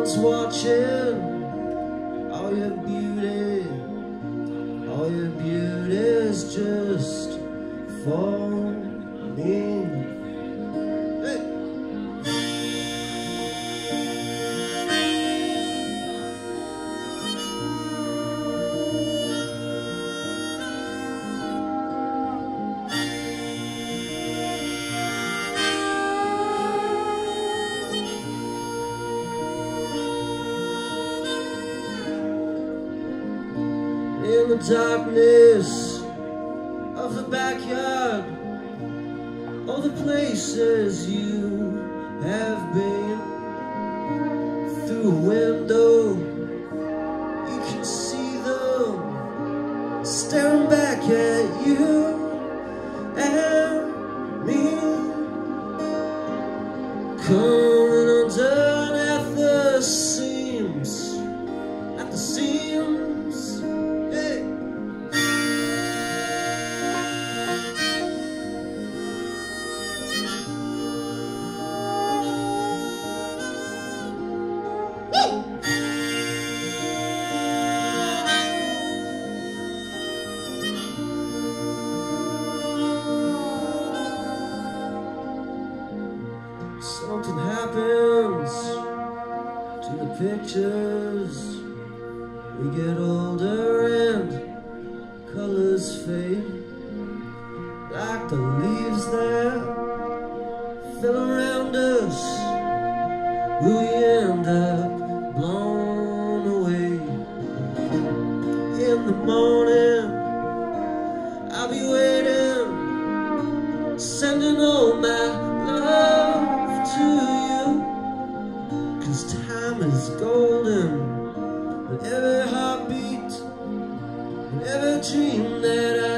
one's watching all your beauty's just for me. Hey. In the darkness of the backyard, all the places you have been, through a window you can see them staring back at you and me, coming undone at the seams, at the seams. Something happens to the pictures. We get older and colors fade, like the leaves that fell around us. Will we end up blown away? In the morning I'll be waiting, sending all my love to you, 'cause time is golden, and every heartbeat and every dream that I